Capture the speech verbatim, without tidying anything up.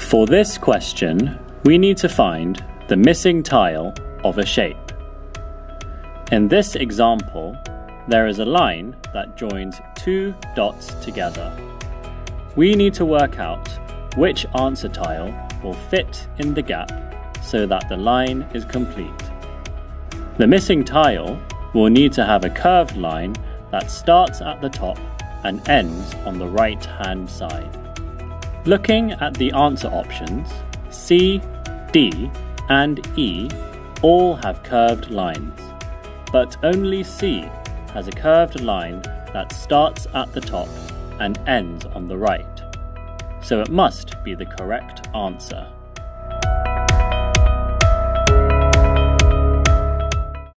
For this question, we need to find the missing tile of a shape. In this example, there is a line that joins two dots together. We need to work out which answer tile will fit in the gap so that the line is complete. The missing tile will need to have a curved line that starts at the top and ends on the right-hand side. Looking at the answer options, C, D, and E all have curved lines, but only C has a curved line that starts at the top and ends on the right, so it must be the correct answer.